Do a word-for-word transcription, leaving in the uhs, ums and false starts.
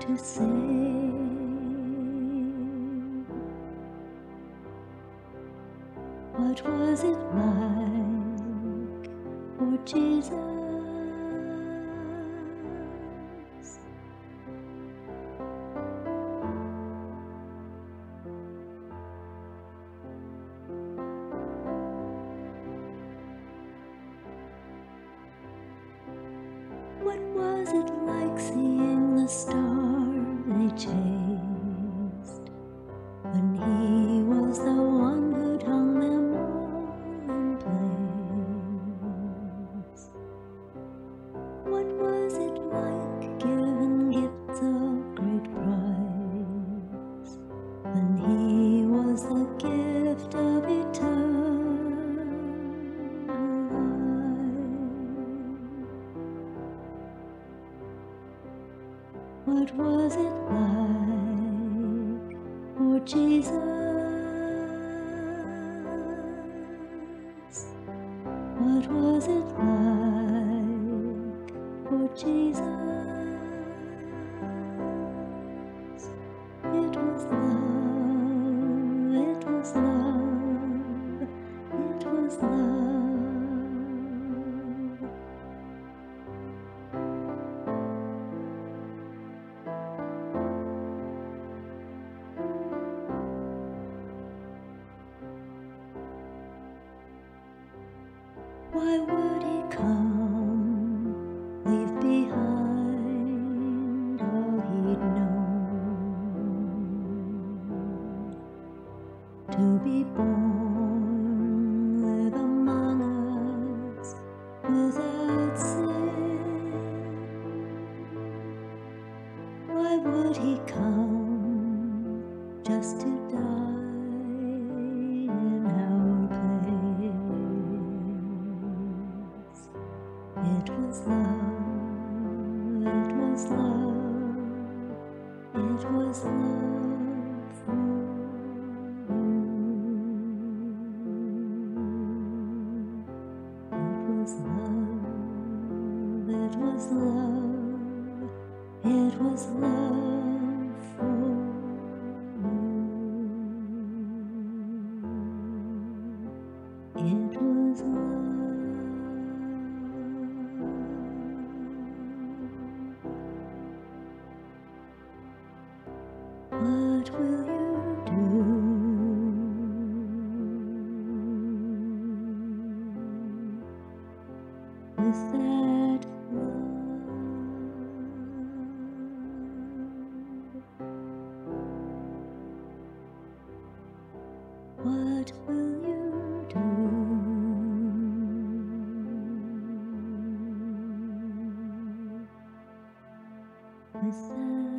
to say? What was it like for Jesus? What was it like seeing the star they chased, when he was the one who'd hung them all in place? What was it like given gifts of great price, when he was the gift of eternal life? What was it like for Jesus? What was it like for Jesus? It was love, it was love, it was love. Why would he come, leave behind all he'd known, to be born, live among us without sin? Why would he come just to die in our place? It was love, it was love, it was love for you. It was love, it was love, it was love for you. It was love. What will you do with that love? What will you do with that?